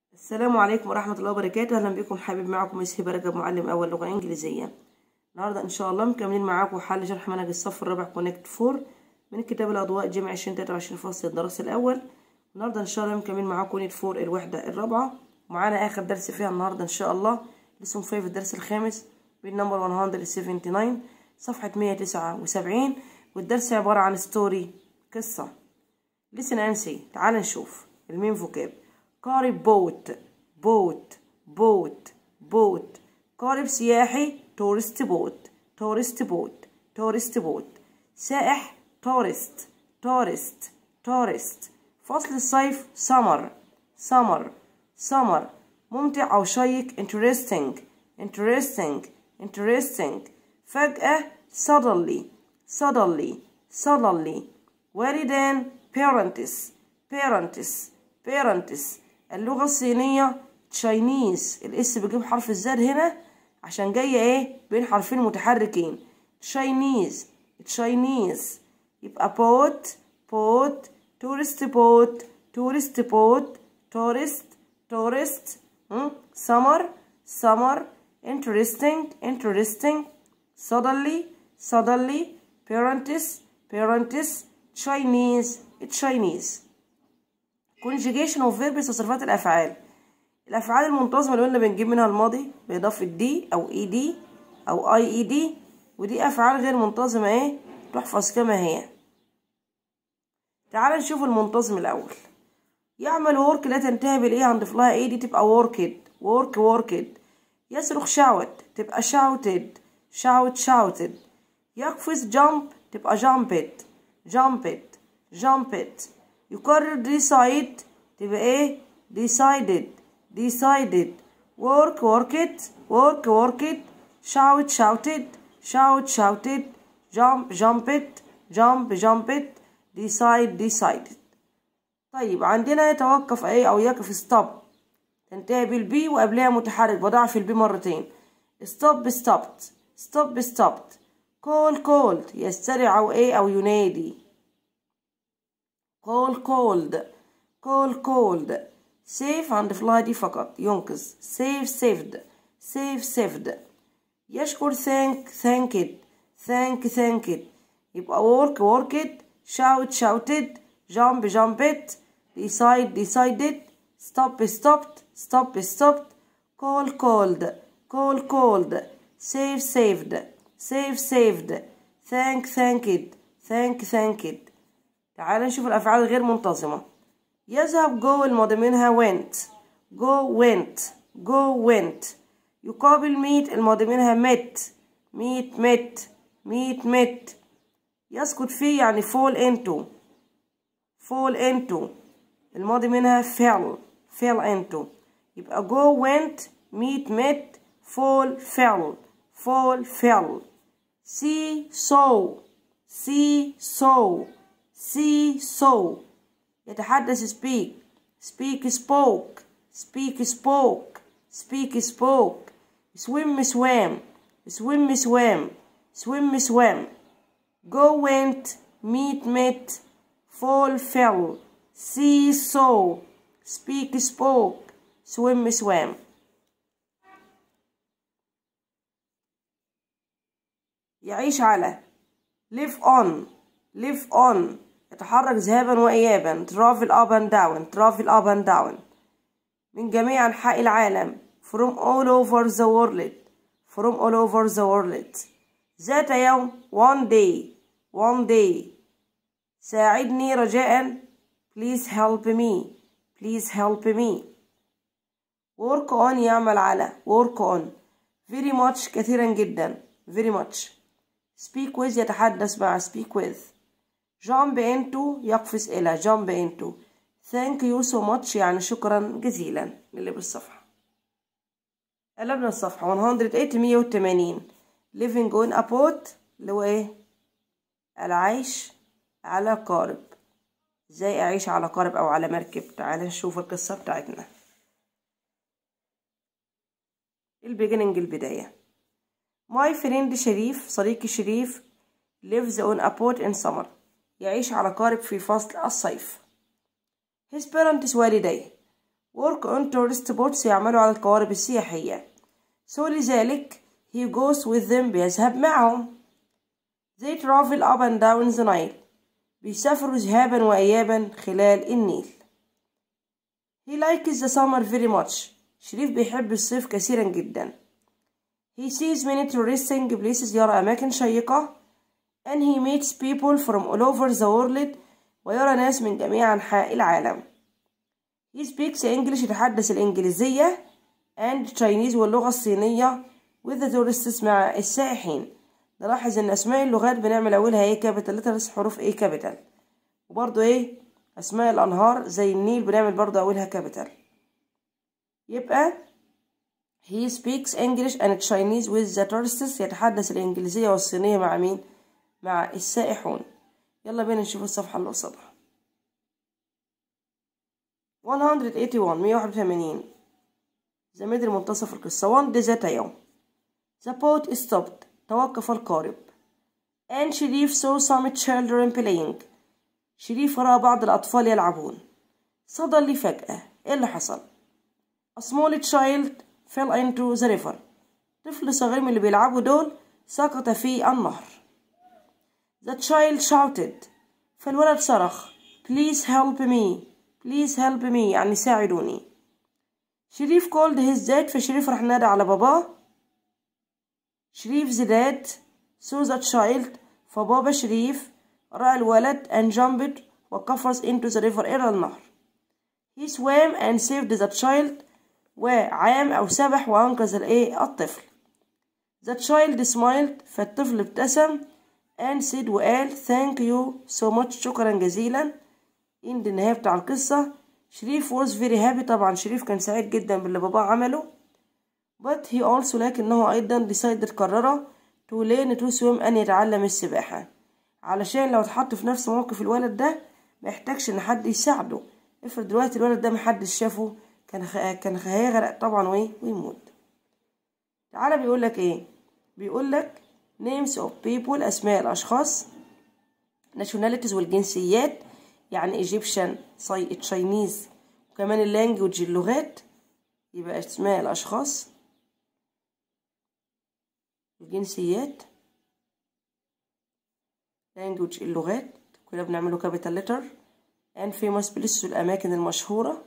السلام عليكم ورحمة الله وبركاته. أهلا بكم حبيب، معكم مس هبة رجب، معلم أول لغة إنجليزية. النهاردة إن شاء الله مكملين معاكم حل شرح منهج الصف الرابع كونكت 4 من كتاب الأضواء جامع 2023 فصل الدراسي الأول. النهاردة إن شاء الله مكملين معاكم يونت 4 الوحدة الرابعة، ومعانا آخر درس فيها النهاردة إن شاء الله لسون 5 الدرس الخامس بالنمبر 179 صفحة 179، والدرس عبارة عن ستوري قصة. listen and see. تعال نشوف المين فوكاب. قارب بوت بوت بوت بوت، قارب سياحي تورست بوت تورست بوت تورست بوت، سائح تورست تورست تورست، فصل الصيف سمر سمر سمر، ممتع أو شيق interesting interesting interesting، فجأة suddenly suddenly suddenly، والدان parents parents parents، اللغة الصينية تشاينيز، الاس بجيب حرف الزاد هنا عشان جاية ايه بين حرفين متحركين، تشاينيز تشاينيز، يبقى بوت بوت، تورست بوت تورست بوت، تورست تورست، سمر سمر، interesting interesting، suddenly suddenly، parents parents، Chinese Chinese. conjugation of verbs، تصريفات الأفعال. الأفعال المنتظمة اللي قلنا بنجيب منها الماضي بإضافة دي أو إي دي أو أي إي دي، ودي أفعال غير منتظمة ايه تحفظ كما هي. تعال نشوف المنتظم الأول. يعمل work لا تنتهي بالإيه هنضيف لها إيه، دي تبقى worked work worked. يصرخ shout تبقى shouted shout shouted. يقفز jump تبقى jumped jumped jumped. يكرر decide تبقى ايه decided decided. work worked work worked، shout shouted shout shouted، jump jumped jump jumped، decide decided. طيب عندنا يتوقف ايه او يقف stop، تنتهي بالبي وقبلها متحرك بضاعف البي مرتين، stop stopped stop stopped. call called، يسترع او ايه او ينادي، call called call called. save هنضيف لها دي فقط ينقذ، save saved save saved. يشكر thank thanked thank thanked، يبقى work worked، shout shouted، jump jumped، decide decided، stop stopped stop stopped، call called call called، save saved save saved، thank thanked thank thanked. تعال نشوف الأفعال الغير منتظمة. يذهب go الماضي منها went go went go went. يقابل meet الماضي منها met meet met meet met. يسقط فيه يعني fall into fall into، الماضي منها fell fell into، يبقى go went meet met fall fell fall fell. see saw see saw see saw. يتحدث speak speak spoke speak spoke speak spoke. swim swam swim swam swim swam. go went meet met fall fell see saw speak spoke swim swam. يعيش على live on live on، يتحرك ذهابا وإيابا travel up and down travel up and down، من جميع أنحاء العالم from all over the world from all over the world. ذات يوم one day one day. ساعدني رجاء please help me please help me. work on يعمل على work on، very much كثيرا جدا very much. speak with يتحدث مع speak with. jump into يقفز إلى jump into. thank you so much يعني شكرا جزيلا للي بالصفحة. قلبنا الصفحة 180 living on a boat اللي هو ايه العيش على قارب، ازاي اعيش على قارب او على مركب. تعالى نشوف القصة بتاعتنا. البداية. my friend شريف صديقي شريف lives on a boat in summer، يعيش على قارب في فصل الصيف. his parents والديه work on tourist boats يعملوا على القوارب السياحية. so لذلك he goes with them بيذهب معهم. they travel up and down the Nile بيسافروا ذهابا وإيابا خلال النيل. he likes the summer very much شريف بيحب الصيف كثيرا جدا. he sees many interesting places يرى أماكن شيقة. and he meets people from all over the world ويرى ناس من جميع أنحاء العالم. he speaks English يتحدث الإنجليزية and Chinese واللغة الصينية with the tourists مع السائحين. نلاحظ إن أسماء اللغات بنعمل أولها إيه capital letters حروف إيه capital. وبرضو إيه أسماء الأنهار زي النيل بنعمل برضو أولها capital. يبقى he speaks English and Chinese with the tourists يتحدث الإنجليزية والصينية مع مين؟ مع السائحون. يلا بينا نشوف الصفحة اللي قصادها. 181 the middle منتصف القصة. one desert يوم the boat stopped توقف القارب and شريف saw some children playing شريف رأى بعض الأطفال يلعبون. suddenly فجأة إيه اللي حصل؟ a small child fell into the river طفل صغير من اللي بيلعبوا دول سقط في النهر. the child shouted فالولد صرخ please help me please help me يعني ساعدوني. شريف called his dad فشريف راح نادى على باباه. شريف the dad saw the child فبابا شريف رأى الولد and jumped وقفز into the river إلى النهر. he swam and saved the child وعام أو سبح وأنقذ الطفل. the child smiled فالطفل ابتسم and said وقال thank you so much شكرا جزيلا. in النهاية بتاع القصة شريف was very happy طبعا شريف كان سعيد جدا باللي باباه عمله. but he also لكنه أيضا decided قرر to learn to swim أن يتعلم السباحة علشان لو اتحط في نفس موقف الولد ده محتاجش إن حد يساعده. افرض دلوقتي الولد ده محدش شافه كان هيغرق طبعا ويموت. تعالى بيقولك ايه؟ بيقولك names of people أسماء الأشخاص nationalities والجنسيات يعني Egyptian Chinese وكمان اللانجوج اللغات. يبقى اسماء الأشخاص الجنسيات language اللغات كلنا بنعمله capital letter and famous places الأماكن المشهورة.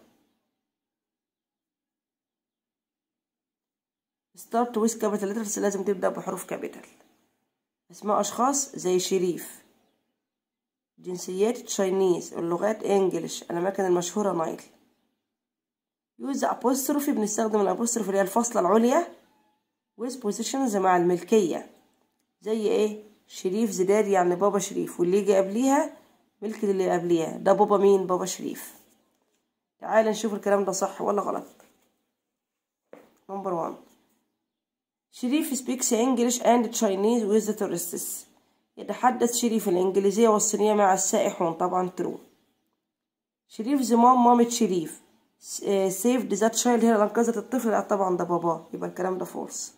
start with capital letters لازم تبدأ بحروف capital. اسماء أشخاص زي شريف. جنسيات Chinese اللغات English الأماكن المشهورة نايل. use apostrophe بنستخدم الأبوستروف اللي هي الفاصلة العليا with positions مع الملكية زي ايه شريف زداد يعني بابا شريف واللي يجي قبليها ملكة اللي قبليها ده بابا مين بابا شريف. تعال نشوف الكلام ده صح ولا غلط. نمبر 1 شريف speaks English and Chinese with the tourists يتحدث شريف الإنجليزية والصينية مع السائحون طبعا true. شريف زمام مامة شريف saved that child هي اللي أنقذت الطفل طبعا ده باباه يبقى الكلام ده false.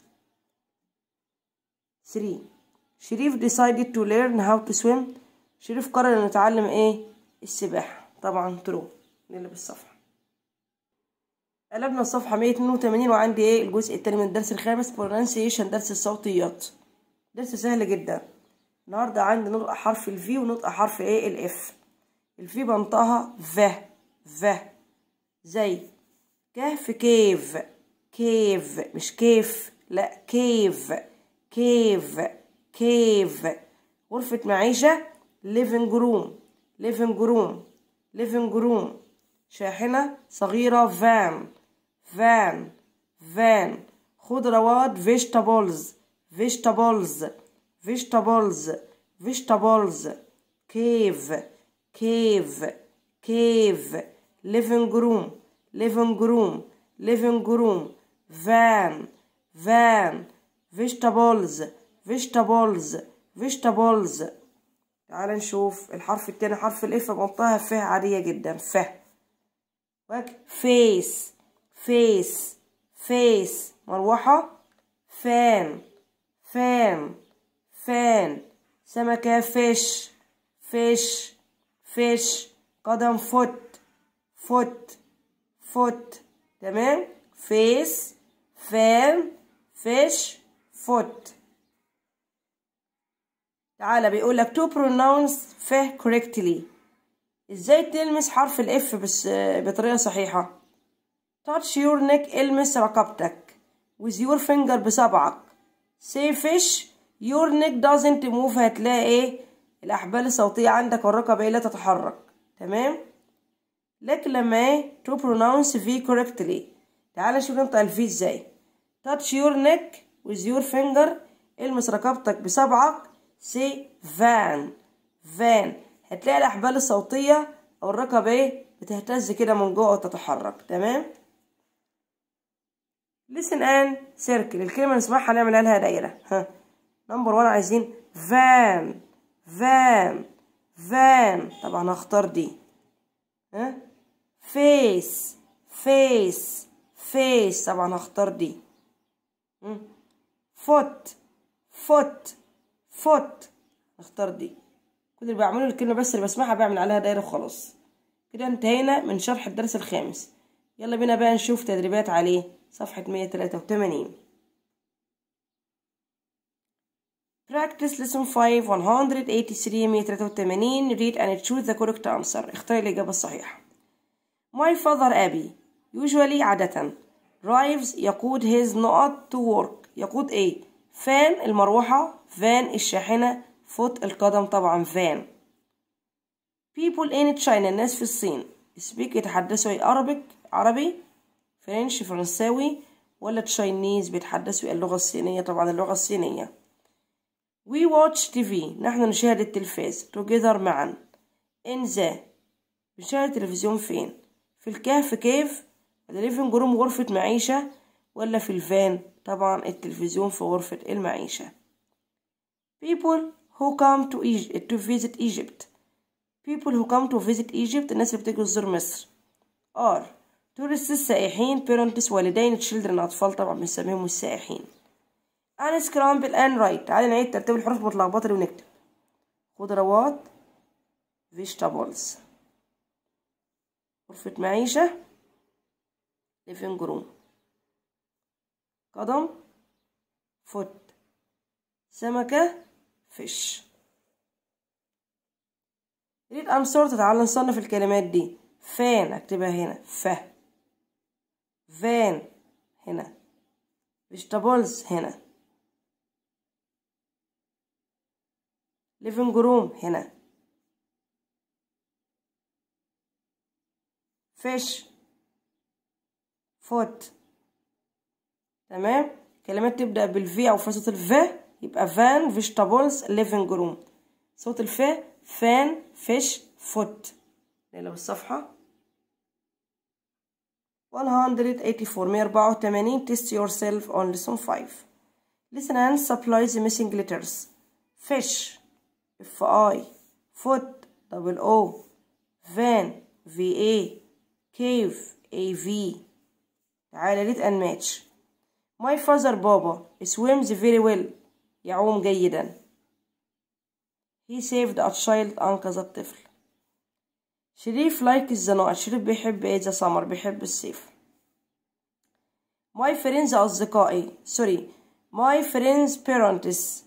3 شريف decided to learn how to swim شريف قرر انه يتعلم ايه السباحة طبعا true. نقلب الصفحة. قلبنا الصفحة 182 وعندي ايه الجزء التاني من الدرس الخامس pronunciation درس الصوتيات. درس سهل جدا. النهاردة عندي نطق حرف الفي ونطق حرف ايه الاف. الفي بنطقها ف زي كهف كيف كيف مش كيف لا كيف كيف كيف. غرفة معيشة living room living room living room. شاحنة صغيرة van van van. خضروات vegetables vegetables vegetables vegetables. cave cave cave. living room living room living room. van van. vegetables vegetables vegetables. تعال نشوف الحرف التاني حرف الاف بنطقها ف عادية جدا ف. فيس فيس فيس. مروحة فان فان فان. سمكة فيش فيش فيش. قدم فوت فوت foot. تمام. face fan fish foot. تعالى بيقول لك to pronounce ف correctly. ازاي تلمس حرف الاف بس بطريقة صحيحة؟ touch your neck المس رقبتك with your finger بصبعك. say fish your neck doesn't move. هتلاقي ايه؟ الأحبال الصوتية عندك والرقبة لا تتحرك. تمام. لكن لما ايه to pronounce v correctly. تعالى نشوف ننطق الفي ازاي. touch your neck with your finger المس رقبتك بصبعك. say van van. هتلاقي الأحبال الصوتية أو الرقبة ايه بتهتز كده من جوه وتتحرك. تمام. listen and circle. الكلمة اللي نسمعها نعمل لها دايرة. ها. نمبر 1 عايزين van van van. طبعا هختار دي. ها. face face face. طبعا هختار دي. foot foot foot. هختار دي. كل اللي بعمله الكلمة بس اللي بسمعها بعمل عليها دايرة وخلاص. كده انتهينا من شرح الدرس الخامس. يلا بينا بقى نشوف تدريبات عليه. صفحة 183. Practice lesson 5 183 183. read and choose the correct answer. اختار الإجابة الصحيحة. My father أبي usually عادة drives يقود his نقط to work. يقود ايه؟ فان المروحة فان الشاحنة فوت القدم طبعا فان. people in China الناس في الصين speak يتحدثوا عربي فرنش فرنساوي ولا تشاينيز بيتحدثوا اللغة الصينية طبعا اللغة الصينية. we watch TV نحن نشاهد التلفاز together معا. in the بنشاهد التلفزيون فين؟ في الكهف كيف الليفينج روم غرفة معيشة ولا في الفان؟ طبعا التلفزيون في غرفة المعيشة. people who come to visit Egypt. people who come to visit Egypt الناس اللي بتيجي تزور مصر are tourists السائحين parents والدين children أطفال طبعا بنسميهم السائحين. unscramble and write. تعالى نعيد ترتيب الحروف المتلخبطة اللي ونكتب. خضروات vegetables غرفة معيشة living room قدم foot سمكة fish. read and sort. تعالى نصنف الكلمات دي. فان اكتبها هنا ف. فان هنا. vegetables هنا. living room هنا. fish foot. تمام. كلمات تبدأ بالفي أو في صوت الف يبقى فان vegetables living room. صوت الف فان fish foot. نقلب الصفحة. 184 184. test yourself on lesson 5. listen and supply the missing letters. fish F-I foot double O van V-A cave A-V. تعالى read and match. my father بابا swims very well يعوم جيدا. he saved a child أنقذ الطفل. شريف likes the night. شريف بيحب ايه the summer بيحب الصيف. my friends أصدقائي my friends parents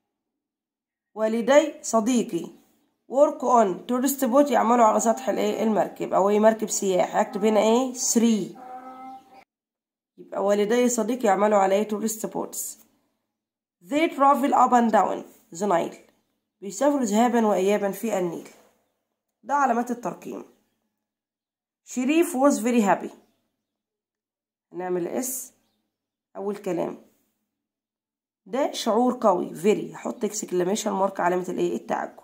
والدي صديقي work on tourist boat يعملوا على سطح المركب أو أي مركب سياحي. هكتب هنا ايه 3 يبقى والدي صديقي يعملوا على ايه tourist boats. they travel up and down the Nile بيسافروا ذهابا وإيابا في النيل. ده علامات الترقيم. شريف was very happy. نعمل اس أول كلام. ده شعور قوي very هحط exclamation mark علامة الايه التعجب.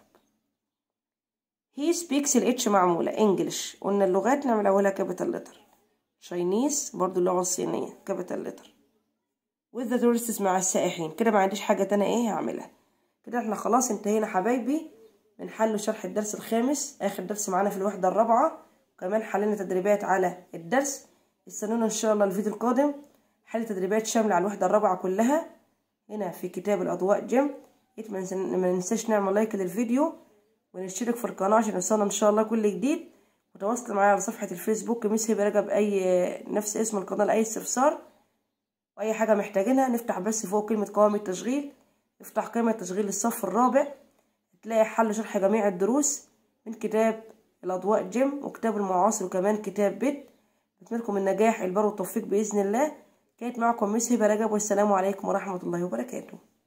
he speaks الاتش معمولة English قلنا اللغات نعمل أولها capital letter. Chinese برضو اللغة الصينية capital letter. with the tourists مع السائحين. كده ما عنديش حاجة تانية ايه هعملها. كده احنا خلاص انتهينا حبايبي من حل شرح الدرس الخامس آخر درس معانا في الوحدة الرابعة. وكمان حلنا تدريبات على الدرس. استنونا ان شاء الله الفيديو القادم حل تدريبات شاملة على الوحدة الرابعة كلها هنا في كتاب الأضواء جيم. ما ننساش نعمل لايك للفيديو ونشترك في القناة عشان يوصلنا ان شاء الله كل جديد. وتواصلوا معايا على صفحة الفيسبوك مس هبة رجب، أي نفس اسم القناة لأي استفسار وأي حاجة محتاجينها. نفتح بس فوق كلمة قوائم التشغيل، افتح قائمة تشغيل الصف الرابع، تلاقي حل شرح جميع الدروس من كتاب الأضواء جيم وكتاب المعاصر وكمان كتاب بيت. بتمنى النجاح البر والتوفيق بإذن الله. كانت معكم مس هبة رجب، والسلام عليكم ورحمة الله وبركاته.